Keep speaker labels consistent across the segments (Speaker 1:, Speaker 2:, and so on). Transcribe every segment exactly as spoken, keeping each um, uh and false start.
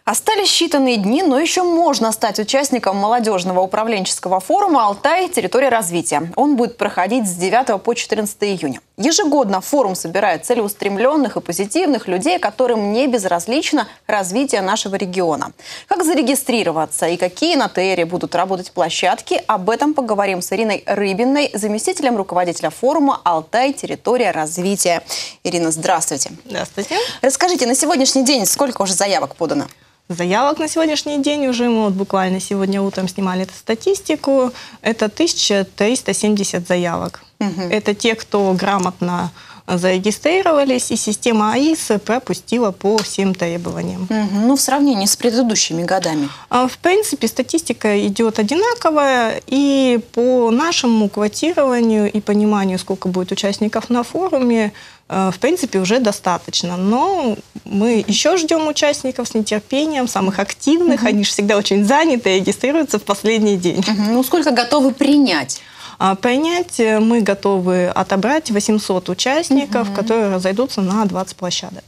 Speaker 1: Остались считанные дни, но еще можно стать участником молодежного управленческого форума «Алтай. Территория развития». Он будет проходить с девятого по четырнадцатое июня. Ежегодно форум собирает целеустремленных и позитивных людей, которым не безразлично развитие нашего региона. Как зарегистрироваться и какие на ТЭРе будут работать площадки, об этом поговорим с Ириной Рыбиной, заместителем руководителя форума «Алтай. Территория развития». Ирина, здравствуйте.
Speaker 2: Здравствуйте.
Speaker 1: Расскажите, на сегодняшний день сколько уже заявок подано?
Speaker 2: Заявок на сегодняшний день уже, мы вот буквально сегодня утром снимали эту статистику, это тысяча триста семьдесят заявок. Угу. Это те, кто грамотно зарегистрировались, и система АИС пропустила по всем требованиям.
Speaker 1: Угу. Ну, в сравнении с предыдущими годами?
Speaker 2: В принципе, статистика идет одинаковая, и по нашему квотированию и пониманию, сколько будет участников на форуме, в принципе, уже достаточно. Но мы еще ждем участников с нетерпением, самых активных. Угу. Они же всегда очень заняты и регистрируются в последний день.
Speaker 1: Угу. Ну, сколько готовы принять?
Speaker 2: Принять мы готовы отобрать восемьсот участников, угу. которые разойдутся на двадцать площадок.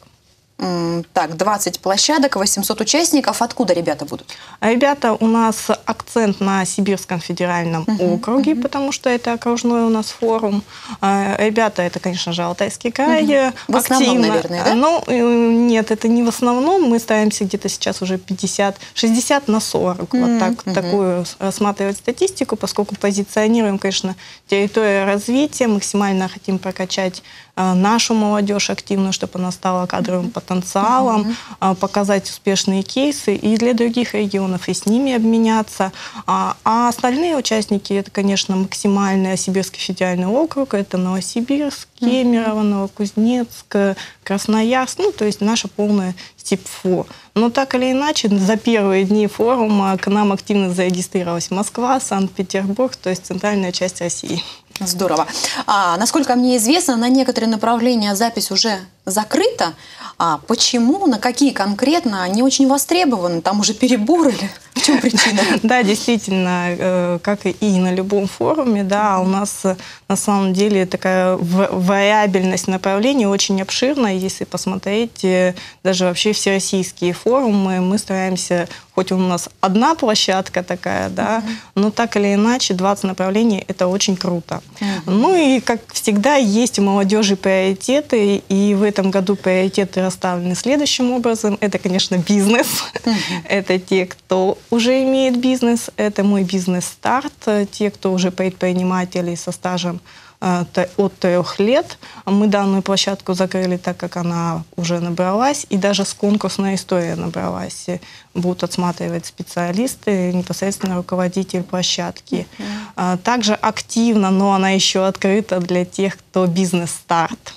Speaker 1: Так, двадцать площадок, восемьсот участников. Откуда ребята будут?
Speaker 2: Ребята, у нас акцент на Сибирском федеральном uh-huh, округе, uh-huh. потому что это окружной у нас форум. Ребята, это, конечно же, Алтайский край. Uh-huh.
Speaker 1: В основном,
Speaker 2: активно.
Speaker 1: наверное, да?
Speaker 2: Ну, нет, это не в основном. Мы стараемся где-то сейчас уже пятьдесят, шестьдесят на сорок. Uh-huh, вот так, uh-huh. такую рассматривать статистику, поскольку позиционируем, конечно, территорию развития, максимально хотим прокачать нашу молодежь активную, чтобы она стала кадровым потенциалом, uh-huh. показать успешные кейсы и для других регионов, и с ними обменяться. А, а остальные участники, это, конечно, максимальный Сибирский федеральный округ, это Новосибирск, Кемерово, Новокузнецк, Красноярск, ну, то есть наша полная СИПФО. Но так или иначе, за первые дни форума к нам активно зарегистрировалась Москва, Санкт-Петербург, то есть центральная часть России.
Speaker 1: Здорово. А, насколько мне известно, на некоторые направления запись уже закрыта. А почему, на какие конкретно, они очень востребованы? Там уже перебор или в чем причина?
Speaker 2: Да, действительно, как и на любом форуме, да, у нас на самом деле такая вариабельность направлений очень обширная. Если посмотреть даже вообще всероссийские форумы, мы стараемся, хоть у нас одна площадка такая, да, uh-huh. но так или иначе двадцать направлений – это очень круто. Uh-huh. Ну и, как всегда, есть у молодежи приоритеты, и в этом году приоритеты расставлены следующим образом. Это, конечно, бизнес. Uh-huh. Это те, кто уже имеет бизнес. Это мой бизнес-старт. Те, кто уже предприниматели со стажем от трех лет. Мы данную площадку закрыли, так как она уже набралась, и даже с конкурсной историей набралась. Будут отсматривать специалисты, непосредственно руководитель площадки. Uh-huh. Также активно, но она еще открыта для тех, кто бизнес-старт.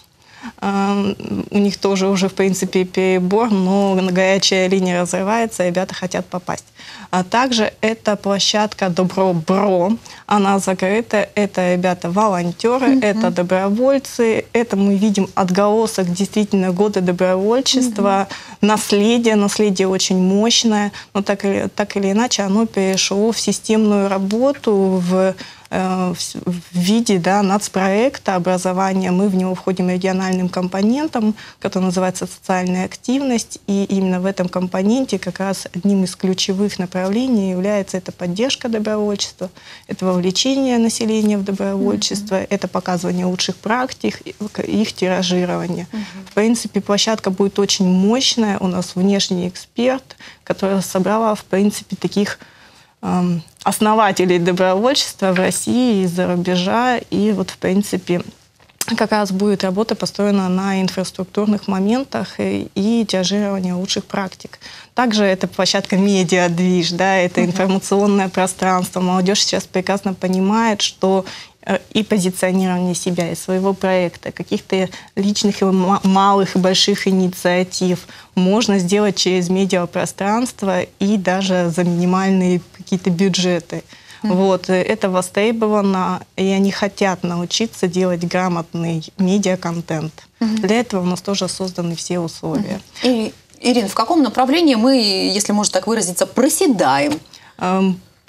Speaker 2: У них тоже уже, в принципе, перебор, но горячая линия разрывается, ребята хотят попасть. А также это площадка Добро-Бро, она закрыта, это ребята волонтеры, mm-hmm. это добровольцы, это мы видим отголосок действительно года добровольчества, mm-hmm. наследие, наследие очень мощное, но так или, так или иначе оно перешло в системную работу, в в виде, да, нацпроекта образования. Мы в него входим региональным компонентом, который называется «Социальная активность». И именно в этом компоненте как раз одним из ключевых направлений является это поддержка добровольчества, это вовлечение населения в добровольчество, mm-hmm. это показывание лучших практик, их тиражирование. Mm-hmm. В принципе, площадка будет очень мощная. У нас внешний эксперт, который собрала, в принципе, таких основателей добровольчества в России, из-за рубежа. И вот, в принципе, как раз будет работа построена на инфраструктурных моментах и, и тиражирование лучших практик. Также это площадка медиа-движ, да, это информационное пространство. Молодежь сейчас прекрасно понимает, что и позиционирование себя, и своего проекта, каких-то личных и малых и больших инициатив можно сделать через медиапространство и даже за минимальные какие-то бюджеты. Mm-hmm. Вот, это востребовано, и они хотят научиться делать грамотный медиаконтент. Mm-hmm. Для этого у нас тоже созданы все условия.
Speaker 1: Mm-hmm. И, Ирина, в каком направлении мы, если можно так выразиться, проседаем?
Speaker 2: Um,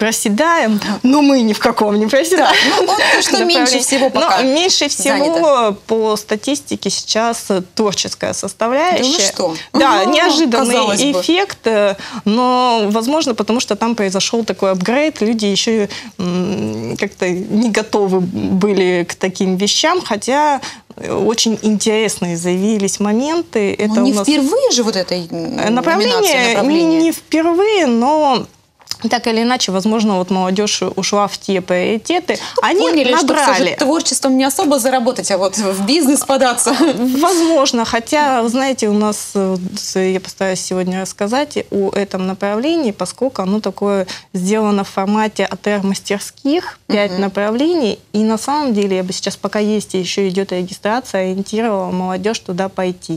Speaker 2: проседаем, но мы ни в каком не проседаем.
Speaker 1: Да, ну, вот что меньше всего пока
Speaker 2: но меньше всего
Speaker 1: занято.
Speaker 2: По статистике сейчас творческая составляющая.
Speaker 1: Да, ну что?
Speaker 2: Да,
Speaker 1: Ага,
Speaker 2: неожиданный эффект, но, возможно, потому что там произошел такой апгрейд, люди еще как-то не готовы были к таким вещам, хотя очень интересные заявились моменты.
Speaker 1: Это не у нас... впервые же вот этой
Speaker 2: направление,
Speaker 1: направление?
Speaker 2: Не впервые, но так или иначе, возможно, вот молодежь ушла в те приоритеты.
Speaker 1: Ну,
Speaker 2: они
Speaker 1: поняли,
Speaker 2: набрали.
Speaker 1: Что творчеством не особо заработать, а вот в бизнес податься.
Speaker 2: Возможно, хотя, вы знаете, у нас, я постараюсь сегодня рассказать о этом направлении, поскольку оно такое сделано в формате эй тэ эр-мастерских, пять uh-huh. направлений, и на самом деле, я бы сейчас, пока есть, еще идет регистрация, ориентировала молодежь туда пойти.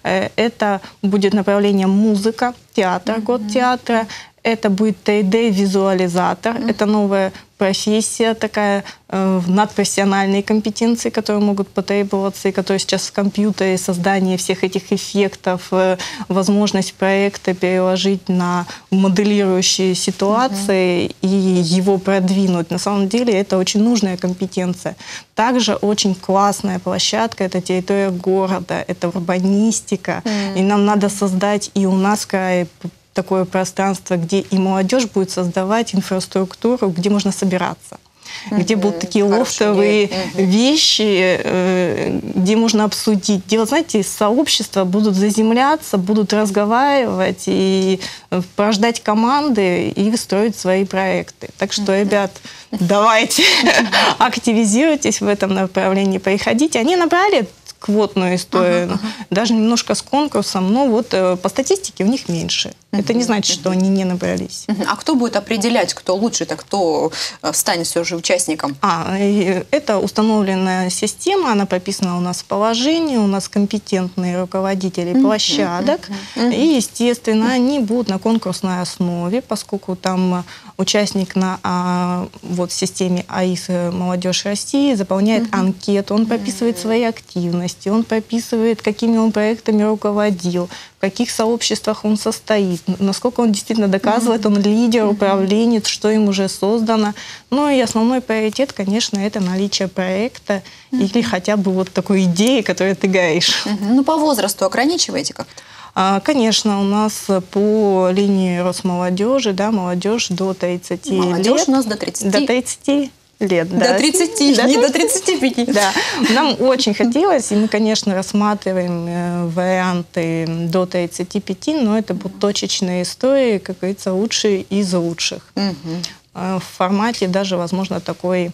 Speaker 2: Это будет направление музыка, театр, uh-huh. год театра. Это будет три дэ-визуализатор, mm-hmm. это новая профессия, такая э, надпрофессиональные компетенции, которые могут потребоваться, и которые сейчас в компьютере, создание всех этих эффектов, э, возможность проекта переложить на моделирующие ситуации mm-hmm. и его продвинуть. На самом деле это очень нужная компетенция. Также очень классная площадка, это территория города, это урбанистика, mm-hmm. и нам надо создать и у нас в крае такое пространство, где и молодежь будет создавать инфраструктуру, где можно собираться, mm-hmm. где будут такие лофтовые mm-hmm. вещи, э, где можно обсудить. Где, вот, знаете, сообщества будут заземляться, будут разговаривать и порождать команды и строить свои проекты. Так что, mm-hmm. ребят, давайте активизируйтесь в этом направлении, приходите. Они набрали квотную историю, ага, ага. даже немножко с конкурсом, но вот э, по статистике у них меньше. Uh-huh. Это не значит, что uh-huh. они не набрались.
Speaker 1: Uh-huh. А кто будет определять, кто лучше-то, кто станет все же участником?
Speaker 2: А, это установленная система, она прописана у нас в положении, у нас компетентные руководители uh-huh. площадок, uh-huh. и, естественно, uh-huh. они будут на конкурсной основе, поскольку там участник на а, вот, системе АИС «Молодежь России» заполняет uh-huh. анкету, он прописывает uh-huh. свои активности, он прописывает, какими он проектами руководил, в каких сообществах он состоит, насколько он действительно доказывает, он лидер, управленец, что им уже создано. Ну и основной приоритет, конечно, это наличие проекта mm-hmm. или хотя бы вот такой идеи, которой ты горишь.
Speaker 1: Mm-hmm. Ну по возрасту ограничиваете как-то?
Speaker 2: А, конечно, у нас по линии Росмолодежи, да, молодежь до тридцати лет.
Speaker 1: Молодежь у нас до тридцати.
Speaker 2: До тридцати лет, да.
Speaker 1: До тридцати,
Speaker 2: до
Speaker 1: не до тридцати пяти.
Speaker 2: Да. Нам очень хотелось, и мы, конечно, рассматриваем варианты до тридцати пяти, но это будут точечные истории, как говорится, лучшие из лучших. Угу. В формате даже, возможно, такой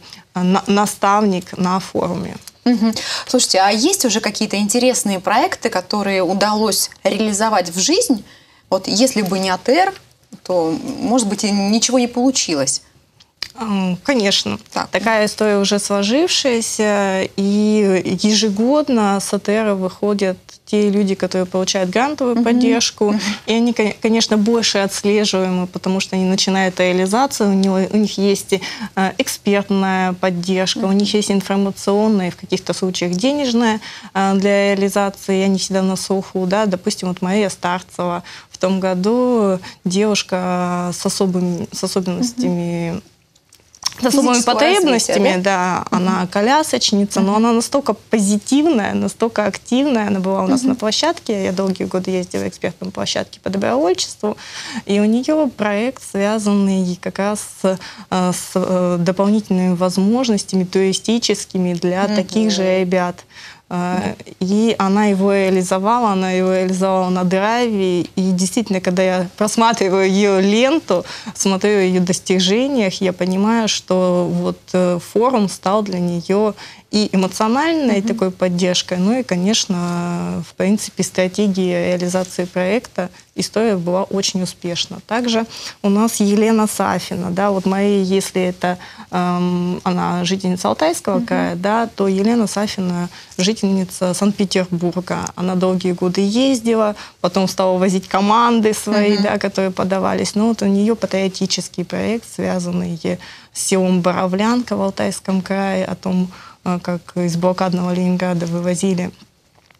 Speaker 2: наставник на форуме.
Speaker 1: Угу. Слушайте, а есть уже какие-то интересные проекты, которые удалось реализовать в жизнь? Вот если бы не эй тэ эр, то, может быть, и ничего не получилось.
Speaker 2: Конечно.
Speaker 1: Так.
Speaker 2: Такая история уже сложившаяся, и ежегодно с эй тэ эр выходят те люди, которые получают грантовую uh-huh. поддержку, uh-huh. и они, конечно, больше отслеживаемы, потому что они начинают реализацию, у них, у них есть экспертная поддержка, uh-huh. у них есть информационная, в каких-то случаях денежная для реализации, они всегда на слуху, да, допустим, вот Мария Старцева в том году, девушка с особыми, с особенностями uh-huh. с особыми потребностями, развития, да, да, она uh-huh. колясочница, uh-huh. но она настолько позитивная, настолько активная, она была у нас uh-huh. на площадке, я долгие годы ездила экспертом площадки по добровольчеству, и у нее проект, связанный как раз с, с дополнительными возможностями туристическими для uh-huh. таких же ребят. И она его реализовала, она его реализовала на драйве. И действительно, когда я просматриваю ее ленту, смотрю о ее достижениях, я понимаю, что вот форум стал для нее и эмоциональной mm-hmm. такой поддержкой, ну и, конечно, в принципе, стратегия реализации проекта, история была очень успешна. Также у нас Елена Сафина, да, вот Мария, если это эм, она жительница Алтайского mm-hmm. края, да, то Елена Сафина жительница Санкт-Петербурга. Она долгие годы ездила, потом стала возить команды свои, mm-hmm. да, которые подавались. Но вот у нее патриотический проект, связанный с селом Боровлянка в Алтайском крае, о том, как из блокадного Ленинграда вывозили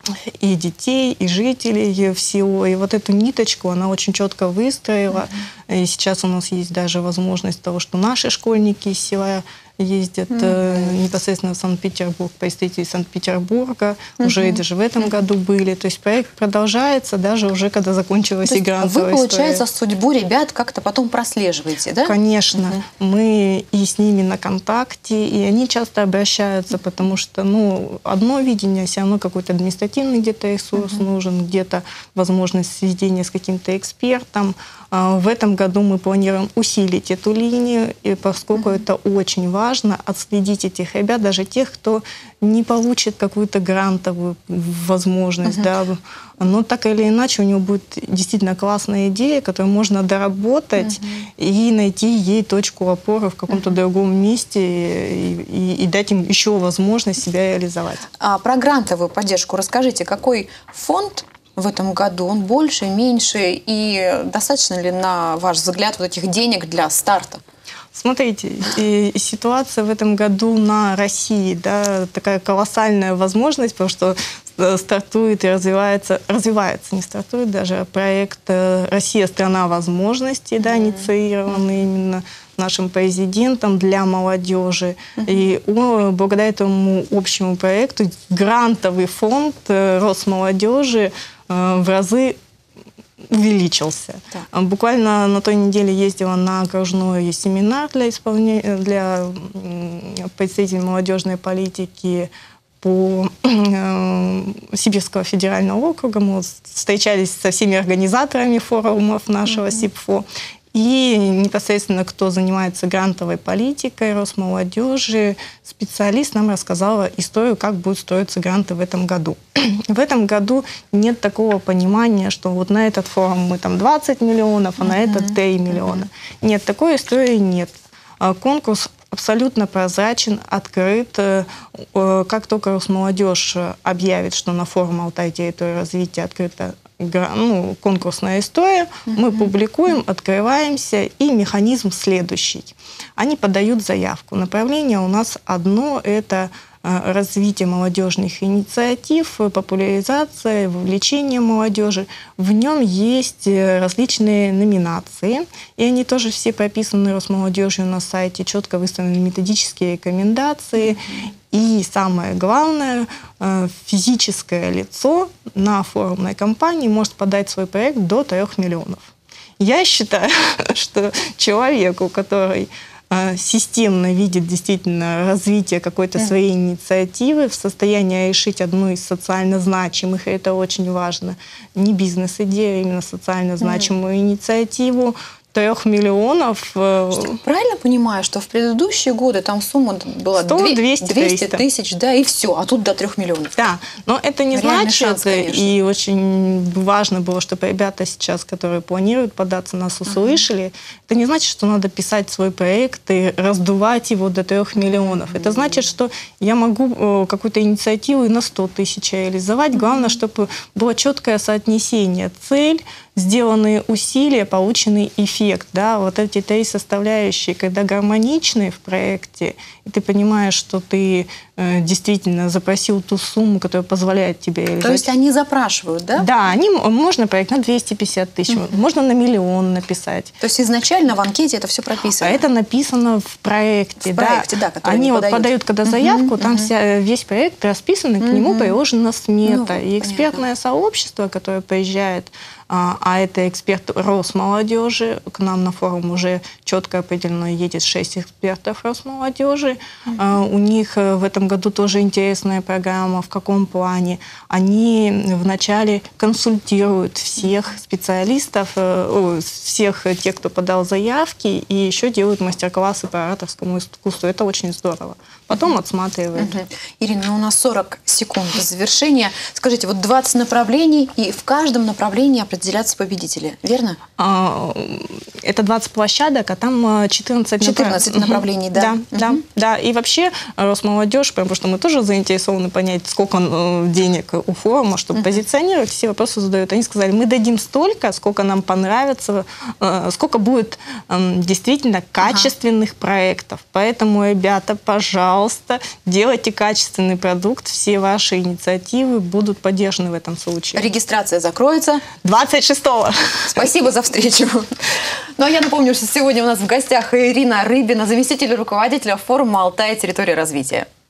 Speaker 2: и детей, и жителей всего. И вот эту ниточку она очень четко выстроила. Mm-hmm. И сейчас у нас есть даже возможность того, что наши школьники из села ездят mm-hmm. непосредственно в Санкт-Петербург, представители Санкт-Петербурга mm-hmm. уже даже в этом mm-hmm. году были. То есть проект продолжается даже уже, когда закончилась и грантовая
Speaker 1: вы, получается,
Speaker 2: история.
Speaker 1: судьбу ребят как-то потом прослеживаете, да?
Speaker 2: Конечно. Mm-hmm. Мы и с ними на контакте, и они часто обращаются, потому что, ну, одно видение, все равно какой-то административный где-то ресурс mm-hmm. нужен, где-то возможность сведения с каким-то экспертом. В этом году мы планируем усилить эту линию, и поскольку mm-hmm. это очень важно, отследить этих ребят, даже тех, кто не получит какую-то грантовую возможность, mm-hmm. да, но так или иначе у него будет действительно классная идея, которую можно доработать mm-hmm. и найти ей точку опоры в каком-то mm-hmm. другом месте и, и, и дать им еще возможность себя реализовать.
Speaker 1: А про грантовую поддержку расскажите, какой фонд в этом году? Он больше, меньше? И достаточно ли, на ваш взгляд, вот этих денег для старта?
Speaker 2: Смотрите, и ситуация в этом году на России, да, такая колоссальная возможность, потому что стартует и развивается, развивается, не стартует даже, проект «Россия – страна возможностей», да, инициированный именно нашим президентом для молодежи. Uh-huh. И он, благодаря этому общему проекту грантовый фонд Росмолодежи в разы увеличился. Да. Буквально на той неделе ездила на окружной семинар для, исполнения, для представителей молодежной политики по э, Сибирского федерального округа. Мы встречались со всеми организаторами форумов нашего uh-huh. СИПФО. И непосредственно, кто занимается грантовой политикой Росмолодежи, специалист нам рассказала историю, как будут строиться гранты в этом году. В этом году нет такого понимания, что вот на этот форум мы там двадцать миллионов, а на этот три миллиона. Нет, такой истории нет. Конкурс абсолютно прозрачен, открыт. Как только Росмолодежь объявит, что на форум «Алтай. Территория развития» открыта ну, конкурсная история, uh-huh. мы публикуем, открываемся, и механизм следующий. Они подают заявку. Направление у нас одно – это развитие молодежных инициатив, популяризация, вовлечение молодежи. В нем есть различные номинации, и они тоже все прописаны Росмолодежью на сайте, четко выставлены методические рекомендации. И самое главное, физическое лицо на форумной кампании может подать свой проект до трех миллионов. Я считаю, что человеку, который системно видит действительно развитие какой-то да. своей инициативы, в состоянии решить одну из социально значимых, и это очень важно, не бизнес-идею, а именно социально значимую да. инициативу, трех миллионов.
Speaker 1: Что, правильно понимаю, что в предыдущие годы там сумма была
Speaker 2: двести
Speaker 1: тысяч, да, и все, а тут до трех миллионов.
Speaker 2: Да, но это не Реальный значит, шанс, и очень важно было, чтобы ребята сейчас, которые планируют податься, нас услышали. Uh-huh. Это не значит, что надо писать свой проект и раздувать его до трех миллионов. Uh-huh. Это значит, что я могу какую-то инициативу и на сто тысяч реализовать. Uh-huh. Главное, чтобы было четкое соотнесение цель, сделанные усилия, полученный эффект. Да? Вот эти три составляющие, когда гармоничны в проекте, и ты понимаешь, что ты э, действительно запросил ту сумму, которая позволяет тебе реализовать.
Speaker 1: То есть они запрашивают, да?
Speaker 2: Да, они, можно проект на двести пятьдесят тысяч, uh-huh. можно на миллион написать.
Speaker 1: То есть изначально в анкете это все прописано?
Speaker 2: А это написано в проекте.
Speaker 1: В
Speaker 2: да.
Speaker 1: проекте, да, который
Speaker 2: они
Speaker 1: они
Speaker 2: вот
Speaker 1: подают.
Speaker 2: подают, когда заявку, uh-huh. там
Speaker 1: uh-huh.
Speaker 2: вся, весь проект расписан, и uh-huh. к нему приложена смета. Ну, и экспертное понятно. сообщество, которое приезжает, а, а это эксперт Росмолодежи, к нам на форум уже четко определено едет шесть экспертов Росмолодежи. Uh-huh. А, у них в этом году тоже интересная программа. В каком плане? Они вначале консультируют всех специалистов, о, всех тех, кто подал заявки, и еще делают мастер-классы по ораторскому искусству. Это очень здорово. Потом uh-huh. отсматривают. Uh-huh.
Speaker 1: Ирина, у нас сорок секунд до завершения. Скажите, вот двадцать направлений, и в каждом направлении определяться победители, верно?
Speaker 2: А, это двадцать площадок, а там четырнадцать,
Speaker 1: четырнадцать направлений, да.
Speaker 2: Да,
Speaker 1: uh-huh.
Speaker 2: да, да. И вообще Росмолодежь, потому что мы тоже заинтересованы понять, сколько денег у форума, чтобы uh-huh. позиционировать, все вопросы задают. Они сказали, мы дадим столько, сколько нам понравится, сколько будет действительно качественных uh-huh. проектов. Поэтому, ребята, пожалуйста, делайте качественный продукт, все ваши инициативы будут поддержаны в этом случае.
Speaker 1: Регистрация закроется
Speaker 2: двадцать шестого.
Speaker 1: Спасибо за встречу. Ну а я напомню, что сегодня у нас в гостях Ирина Рыбина, заместитель руководителя форума «Алтай. Территория развития».